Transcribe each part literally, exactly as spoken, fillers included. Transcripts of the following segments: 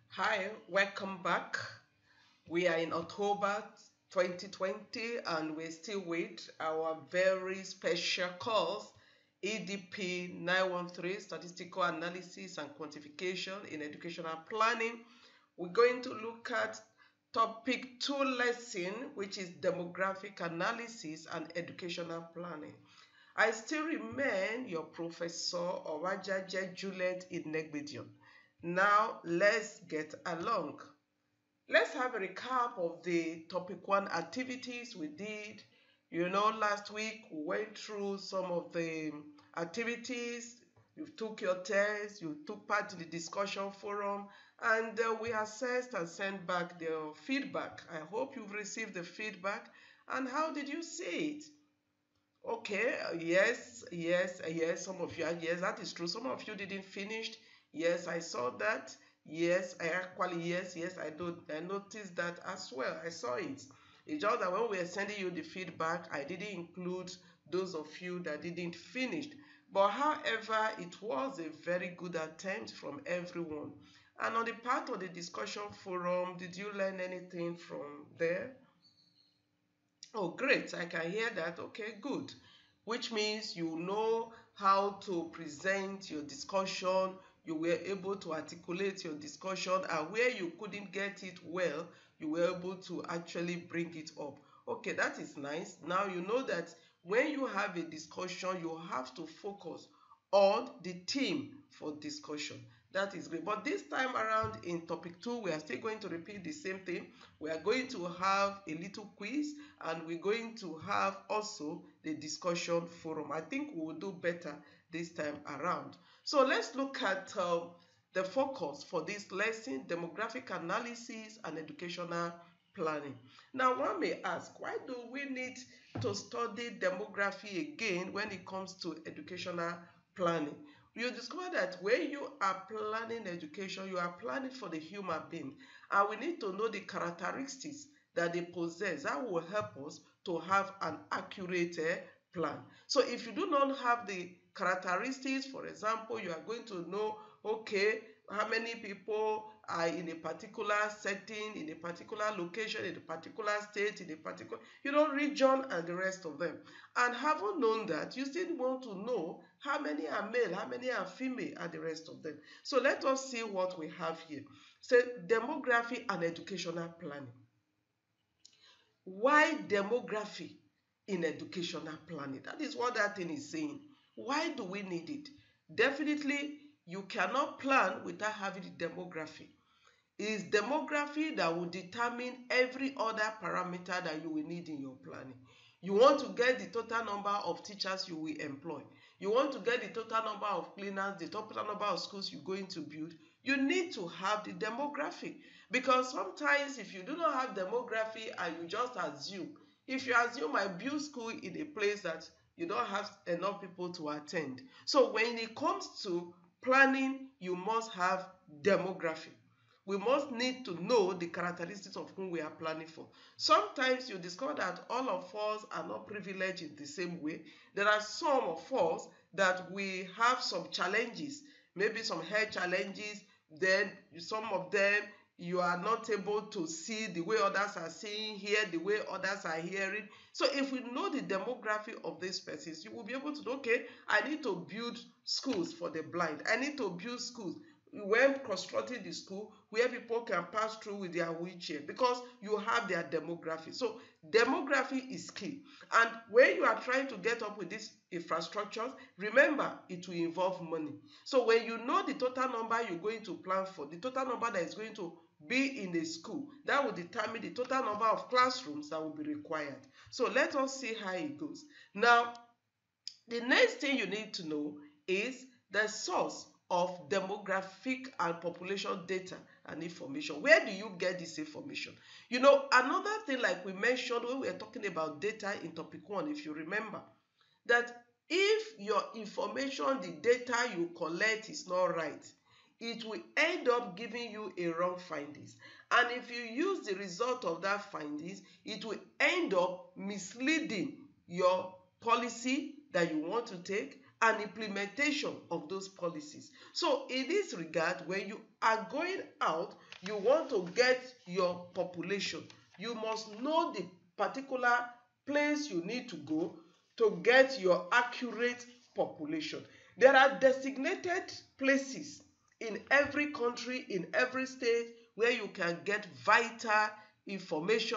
Hi, welcome back. We are in October twenty twenty and we still with our very special course, E D P nine one three, Statistical Analysis and Quantification in Educational Planning. We're going to look at topic two lesson, which is Demographic Analysis and Educational Planning. I still remain your Professor Owajaje Juliet Inegbedion. Now, let's get along. Let's have a recap of the topic one activities we did. You know, last week we went through some of the activities. You took your test, you took part in the discussion forum, and uh, we assessed and sent back the feedback. I hope you've received the feedback. And how did you see it? Okay, uh, yes, yes, uh, yes, some of you, are- yes, that is true. Some of you didn't finish. Yes, I saw that. Yes, I actually, yes, yes, I do. I noticed that as well. I saw it. It's just that when we were sending you the feedback, I didn't include those of you that didn't finish. But however, it was a very good attempt from everyone. And on the part of the discussion forum, did you learn anything from there? Oh, great. I can hear that. Okay, good. Which means you know how to present your discussion. You were able to articulate your discussion, and where you couldn't get it well, you were able to actually bring it up. Okay, that is nice. Now you know that when you have a discussion, you have to focus on the theme for discussion. That is great. But this time around in topic two, we are still going to repeat the same thing. We are going to have a little quiz, and we're going to have also the discussion forum. I think we will do better this time around. So let's look at uh, the focus for this lesson: demographic analysis and educational planning. Now, one may ask, why do we need to study demography again when it comes to educational planning? You discover that when you are planning education, you are planning for the human being, and we need to know the characteristics that they possess. That will help us to have an accurate uh, plan. So if you do not have the characteristics, for example, you are going to know, okay, how many people are in a particular setting, in a particular location, in a particular state, in a particular, you know, region and the rest of them. And having known that, you still want to know how many are male, how many are female, and the rest of them. So let us see what we have here. So demography and educational planning. Why demography in educational planning? That is what that thing is saying. Why do we need it? Definitely, you cannot plan without having the demography. It is demography that will determine every other parameter that you will need in your planning. You want to get the total number of teachers you will employ. You want to get the total number of cleaners, the total number of schools you're going to build. You need to have the demographic, because sometimes if you do not have demography and you just assume, if you assume I build school in a place that you don't have enough people to attend. So when it comes to planning, you must have demography. We must need to know the characteristics of whom we are planning for. Sometimes you discover that all of us are not privileged in the same way. There are some of us that we have some challenges, maybe some health challenges. Then some of them you are not able to see the way others are seeing, hear the way others are hearing. So if we know the demography of these persons, you will be able to know, okay, I need to build schools for the blind. I need to build schools when constructing the school where people can pass through with their wheelchair, because you have their demography. So demography is key. And when you are trying to get up with these infrastructures, remember it will involve money. So when you know the total number you're going to plan for, the total number that is going to be in a school, that will determine the total number of classrooms that will be required. So let us see how it goes. Now, the next thing you need to know is the source of demographic and population data and information. Where do you get this information? You know, another thing, like we mentioned when we were talking about data in topic one, if you remember, that if your information, the data you collect is not right, it will end up giving you a wrong findings. And if you use the result of that findings, it will end up misleading your policy that you want to take, and implementation of those policies. So in this regard, when you are going out, you want to get your population. You must know the particular place you need to go to get your accurate population. There are designated places in every country, in every state, where you can get vital information,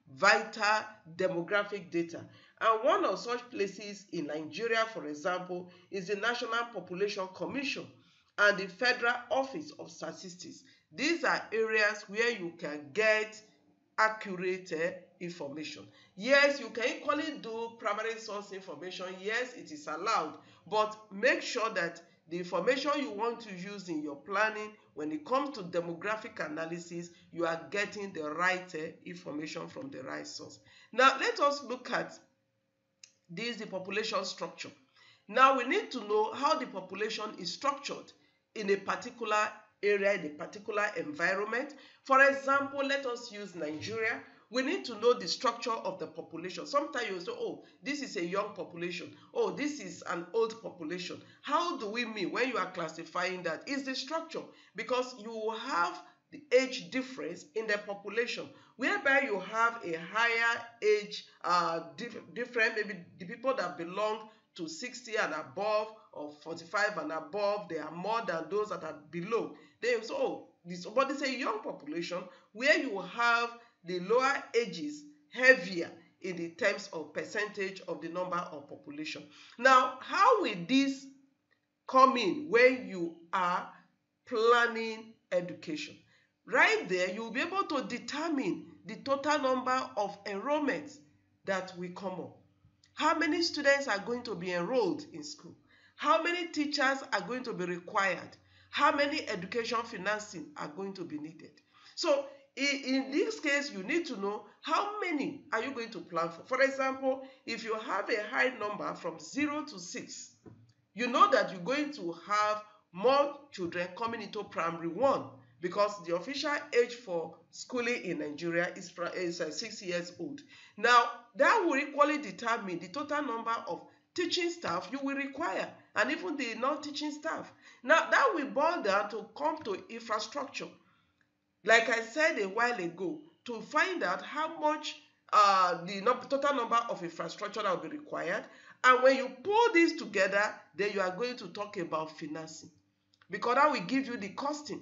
vital demographic data. And one of such places in Nigeria, for example, is the National Population Commission and the Federal Office of Statistics. These are areas where you can get accurate uh, information. Yes, you can equally do primary source information. Yes, it is allowed, but make sure that the information you want to use in your planning, when it comes to demographic analysis, you are getting the right uh, information from the right source. Now, let us look at this, the population structure. Now, we need to know how the population is structured in a particular area, in a particular environment. For example, let us use Nigeria. We need to know the structure of the population. Sometimes you say, oh, this is a young population. Oh, this is an old population. How do we mean when you are classifying that? It's the structure, because you have the age difference in the population, whereby you have a higher age uh, dif different, maybe the people that belong to sixty and above or forty-five and above, they are more than those that are below. They so oh, this, but it's a young population where you have the lower ages heavier in the terms of percentage of the number of population. Now, how will this come in when you are planning education? Right there, you'll be able to determine the total number of enrollments that will come up. How many students are going to be enrolled in school? How many teachers are going to be required? How many education financing are going to be needed? So in, in this case, you need to know how many are you going to plan for. For example, if you have a high number from zero to six, you know that you're going to have more children coming into primary one, because the official age for schooling in Nigeria is, is uh, six years old. Now, that will equally determine the total number of teaching staff you will require, and even the non-teaching staff. Now, that will boil down to come to infrastructure. Like I said a while ago, to find out how much uh, the no total number of infrastructure that will be required. And when you pull this together, then you are going to talk about financing, because that will give you the costing.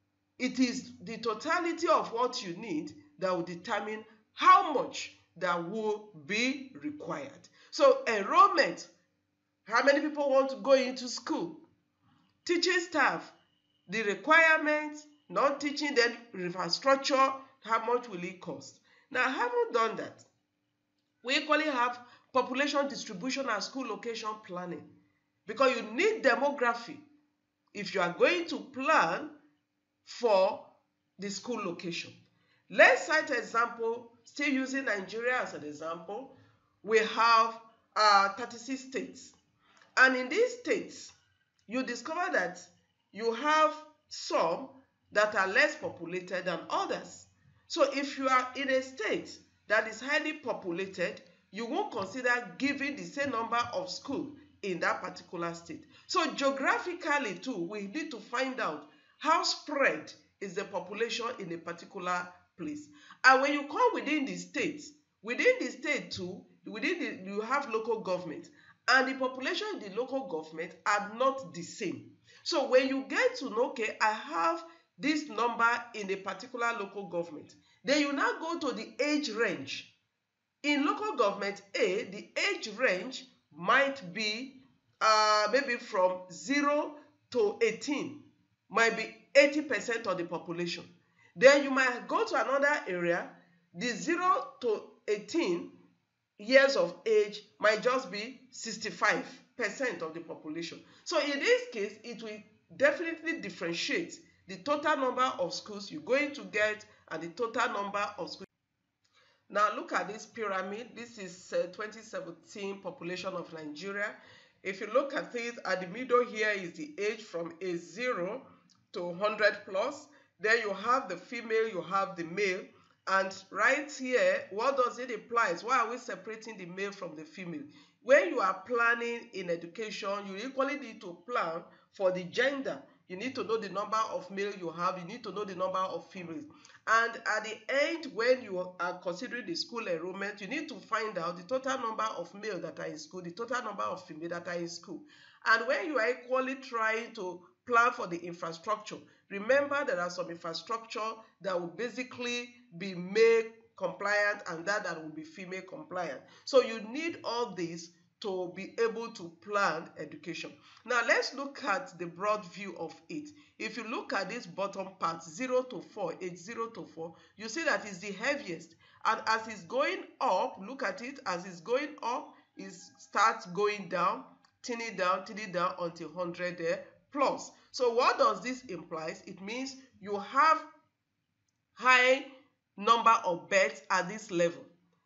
It is the totality of what you need that will determine how much that will be required. So enrollment, how many people want to go into school? Teaching staff, the requirements, non-teaching, then infrastructure, how much will it cost? Now, having done that, we equally have population distribution and school location planning, because you need demography if you are going to plan for the school location. Let's cite an example, still using Nigeria as an example. We have uh, thirty-six states. And in these states, you discover that you have some that are less populated than others. So if you are in a state that is highly populated, you won't consider giving the same number of schools in that particular state. So geographically too, we need to find out how spread is the population in a particular place. And when you come within the state, within the state too, within the, you have local government, and the population in the local government are not the same. So when you get to know, okay, I have this number in a particular local government, then you now go to the age range. In local government A, the age range might be uh, maybe from zero to eighteen, might be eighty percent of the population. Then you might go to another area, the zero to eighteen years of age might just be sixty-five percent of the population. So in this case, it will definitely differentiate the total number of schools you're going to get and the total number of schools. Now look at this pyramid. This is uh, twenty seventeen population of Nigeria. If you look at it, at the middle here is the age from age zero to one hundred plus. Then you have the female, you have the male. And right here, what does it imply? Why are we separating the male from the female? when you are planning in education, you equally need to plan for the gender. You need to know the number of male you have. You need to know the number of females. And at the end, when you are considering the school enrollment, you need to find out the total number of male that are in school, the total number of female that are in school. And when you are equally trying to plan for the infrastructure, remember there are some infrastructure that will basically be male compliant and that that will be female compliant. So you need all this to be able to plan education. Now let's look at the broad view of it. If you look at this bottom part, zero to four, age zero to four, you see that is the heaviest. And as it's going up, look at it, as it's going up, it starts going down, thinning down, thinning down until one hundred there plus. So what does this imply? It means you have high number of births at this level.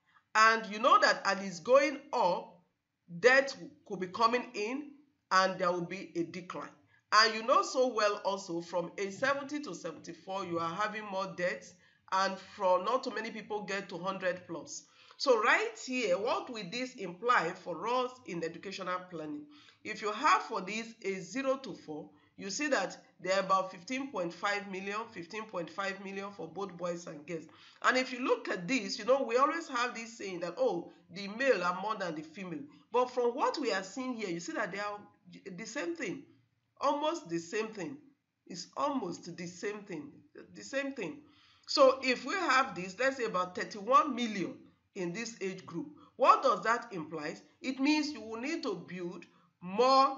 And you know that as it's going up, death could be coming in and there will be a decline. And you know so well also from age seventy to seventy-four, you are having more deaths, and from not too many people get to one hundred plus. So right here, what will this imply for us in educational planning? If you have for this age zero to four, you see that there are about fifteen point five million, fifteen point five million for both boys and girls. And if you look at this, you know, we always have this saying that, oh, the male are more than the female. But from what we are seeing here, you see that they are the same thing. Almost the same thing. It's almost the same thing. The same thing. So if we have this, let's say about thirty-one million in this age group, what does that imply? It means you will need to build more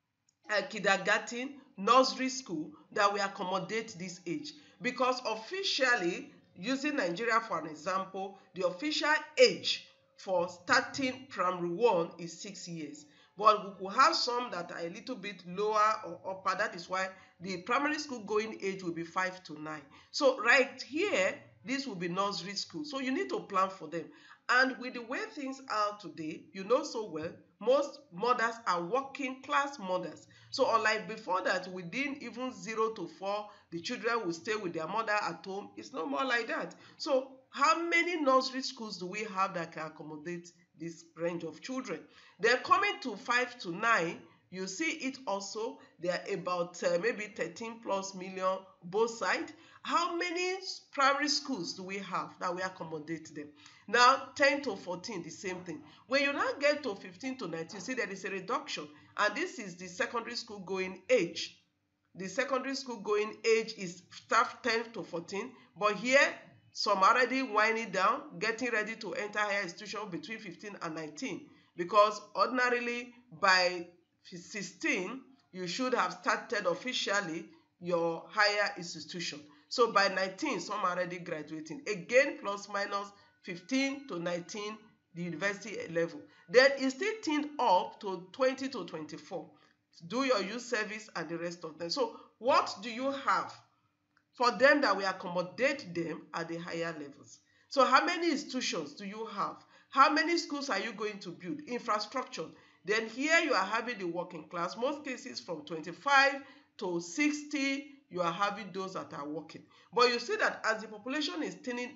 uh, kindergarten, nursery school that will accommodate this age. Because officially, using Nigeria for an example, the official age for starting primary one is six years. But we could have some that are a little bit lower or upper. That is why the primary school going age will be five to nine. So right here, this will be nursery school. So you need to plan for them. And with the way things are today, you know so well, most mothers are working class mothers. So unlike before that, within even zero to four, the children will stay with their mother at home. It's no more like that. So how many nursery schools do we have that can accommodate this range of children? They're coming to five to nine. You see it also, there are about uh, maybe thirteen plus million both sides. How many primary schools do we have that we accommodate them? Now, ten to fourteen, the same thing. When you now get to fifteen to nineteen, you see there is a reduction. And this is the secondary school going age. The secondary school going age is staff ten to fourteen. But here, some are already winding down, getting ready to enter higher institution between fifteen and nineteen. Because ordinarily, by sixteen, you should have started officially your higher institution. So by nineteen, some are already graduating. Again, plus minus fifteen to nineteen, the university level. Then it's still thinned up to twenty to twenty-four. Do your youth service and the rest of them. So what do you have for them that will accommodate them at the higher levels? So how many institutions do you have? How many schools are you going to build? Infrastructure. Then here you are having the working class. Most cases from twenty-five to sixty, you are having those that are working. But you see that as the population is thinning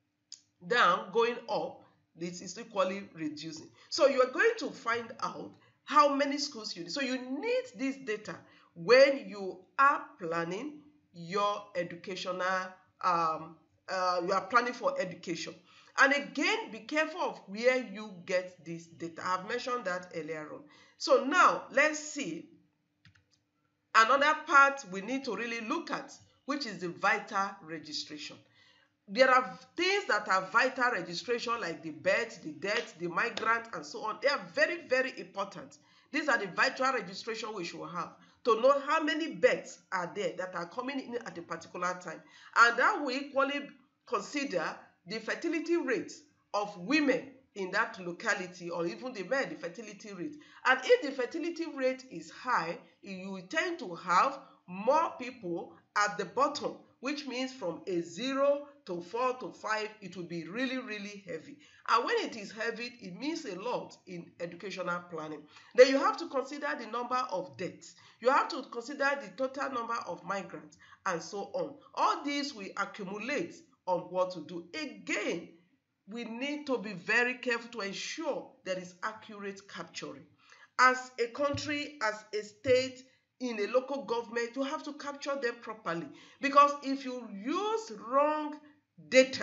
down, going up, this is equally reducing. So you are going to find out how many schools you need. So you need this data when you are planning your educational, um, uh, you are planning for education. And again, be careful of where you get this data. I've mentioned that earlier on. So now, let's see another part we need to really look at, which is the vital registration. There are things that are vital registration, like the birth, the death, the migrant, and so on. They are very, very important. These are the vital registration we should have to know how many births are there that are coming in at a particular time. And that will equally consider the fertility rate of women in that locality, or even the men, the fertility rate. And if the fertility rate is high, you will tend to have more people at the bottom, which means from a zero to four to five, it will be really, really heavy. And when it is heavy, it means a lot in educational planning. Then you have to consider the number of deaths. You have to consider the total number of migrants, and so on. All these will accumulate on what to do. Again, we need to be very careful to ensure there is accurate capturing. As a country, as a state, in a local government, you have to capture them properly. Because if you use wrong data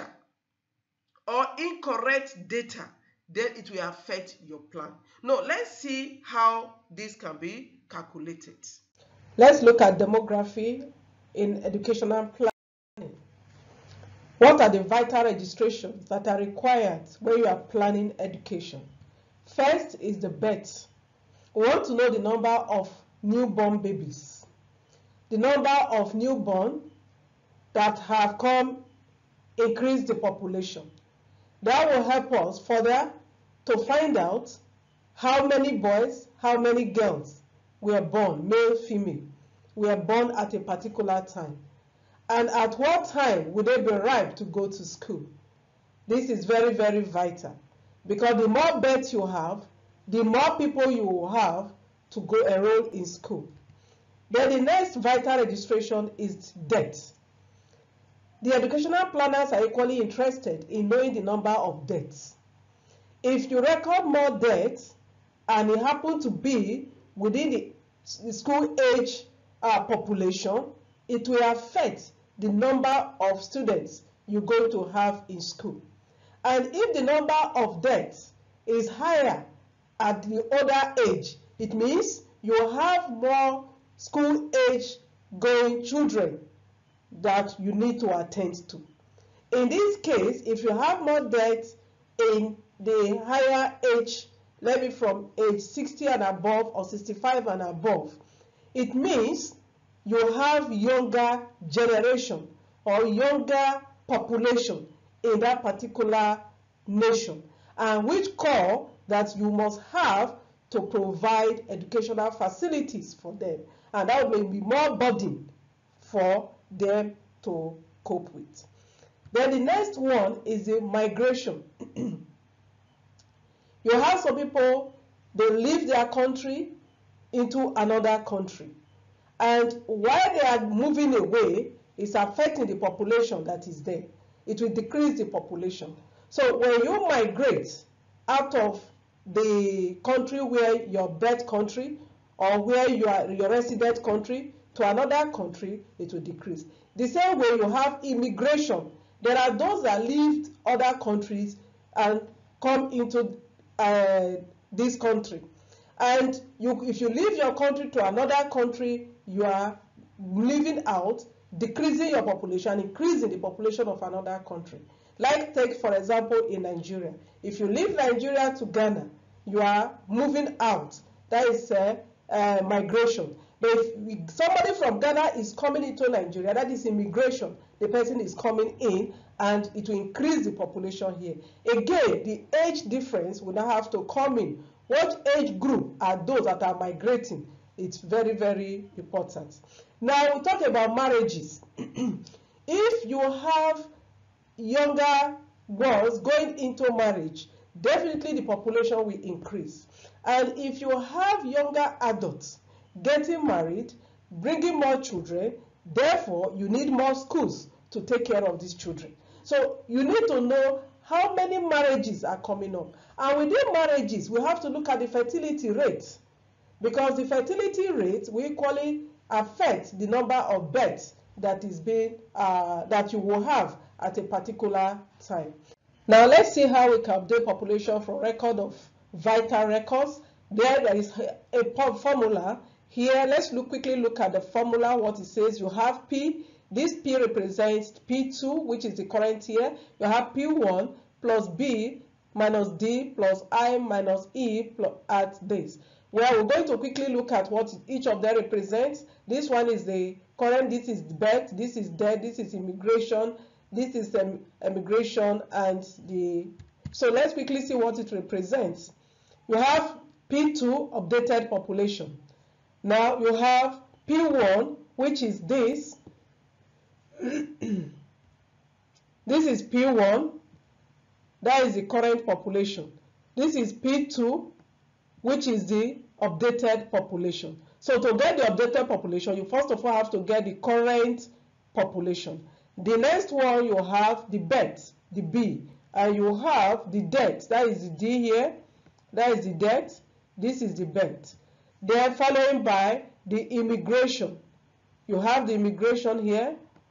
or incorrect data, then it will affect your plan. Now, let's see how this can be calculated. Let's look at demography in educational planning. What are the vital registrations that are required when you are planning education? First is the birth. We want to know the number of newborn babies, the number of newborn that have come increase the population. That will help us further to find out how many boys, how many girls were born, male, female, were born at a particular time. And at what time would they be ripe to go to school? This is very, very vital, because the more births you have, the more people you will have to go enroll in school. Then the next vital registration is death. The educational planners are equally interested in knowing the number of deaths. If you record more deaths and it happens to be within the, the school age uh, population, it will affect the number of students you're going to have in school. And if the number of deaths is higher at the older age, it means you have more school age going children that you need to attend to. In this case, if you have more deaths in the higher age, maybe from age sixty and above or sixty-five and above, it means you have younger generation or younger population in that particular nation, and which call that you must have to provide educational facilities for them, and that will be more burden for them to cope with. Then the next one is the migration. You have some people, they leave their country into another country, and while they are moving away, it's affecting the population that is there. It will decrease the population. So when you migrate out of the country where your birth country or where you are your resident country to another country, it will decrease. The same way you have immigration. There are those that leave other countries and come into uh, this country. And you, if you leave your country to another country, you are leaving out, decreasing your population, increasing the population of another country. Like take, for example, in Nigeria. If you leave Nigeria to Ghana, you are moving out. That is uh, uh, migration. But if somebody from Ghana is coming into Nigeria, that is immigration. The person is coming in, and it will increase the population here. Again, the age difference will now have to come in. What age group are those that are migrating? It's very, very important. Now, we talk about marriages. If you have younger ones going into marriage, definitely the population will increase. And if you have younger adults getting married, bringing more children, therefore you need more schools to take care of these children. So you need to know how many marriages are coming up. And within marriages, we have to look at the fertility rate, because the fertility rate will equally affect the number of births that is being uh, that you will have at a particular time. Now let's see how we can update population from record of vital records. There, there is a formula here. Let's look quickly look at the formula. What it says, you have P. This P represents P two, which is the current year. You have P one plus B minus D plus I minus E plus at this. Well, we're going to quickly look at what each of them represents. This one is the current, this is birth, this is death, this is immigration, this is um, immigration, and the... So let's quickly see what it represents. You have P two, updated population. Now you have P one, which is this. This is P one, that is the current population. This is P two, which is the updated population. So to get the updated population, you first of all have to get the current population. The next one, you have the birth, the B, and you have the debt. That is the D here. That is the debt. This is the bet. Then following by the immigration. You have the immigration here,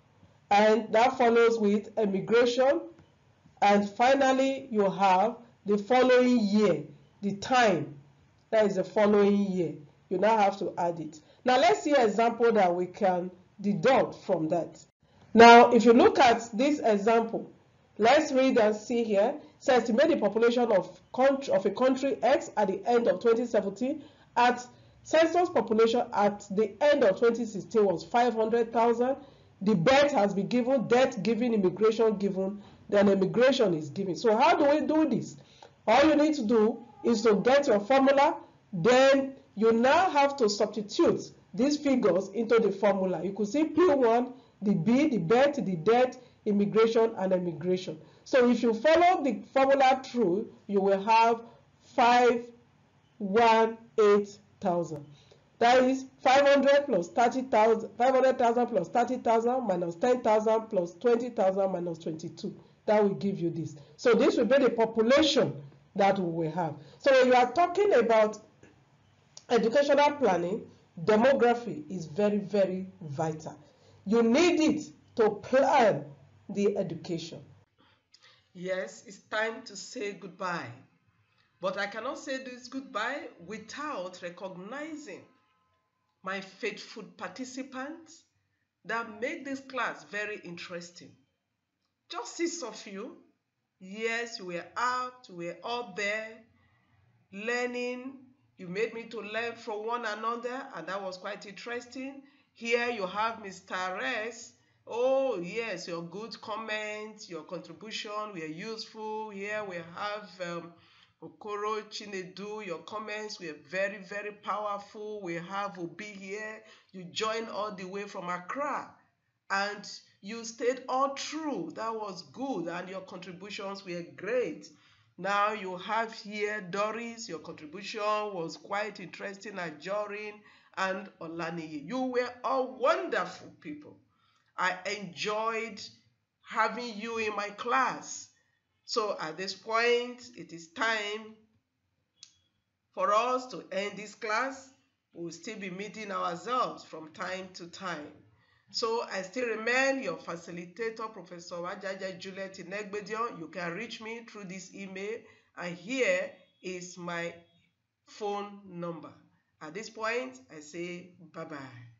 and that follows with immigration. And finally, you have the following year, the time. That is the following year. You now have to add it. Now let's see an example that we can deduct from that. Now, if you look at this example, let's read and see here. It says estimate the population of country of a country X at the end of twenty seventeen. At census population at the end of twenty sixteen was five hundred thousand. The birth has been given, death given, immigration given, then immigration is given. So how do we do this? All you need to do is to get your formula, then you now have to substitute these figures into the formula. You could see P one, the B, the birth, the death, immigration, and immigration. So if you follow the formula through, you will have five hundred eighteen thousand. That is five hundred plus thirty thousand, five hundred thousand plus thirty thousand minus ten thousand plus twenty thousand minus twenty-two. That will give you this. So this will be the population that we will have. So when you are talking about educational planning, demography is very, very vital. You need it to plan the education. Yes, it's time to say goodbye. But I cannot say this goodbye without recognizing my faithful participants that made this class very interesting. Just six of you. Yes, you were out, you were out there learning. You made me to learn from one another, and that was quite interesting. Here you have Mister S. Oh, yes, your good comments, your contribution were useful. Here we have um, Okoro Chinedu, your comments were very, very powerful. We have Obi here. You joined all the way from Accra, and you stayed all through. That was good, and your contributions were great. Now you have here Doris. Your contribution was quite interesting. Ajorin and Olaniyi. You were all wonderful people. I enjoyed having you in my class. So at this point, it is time for us to end this class. We'll still be meeting ourselves from time to time. So I still remain your facilitator, Professor Wajaja Juliet Inegbedion. You can reach me through this email, and here is my phone number. At this point, I say bye-bye.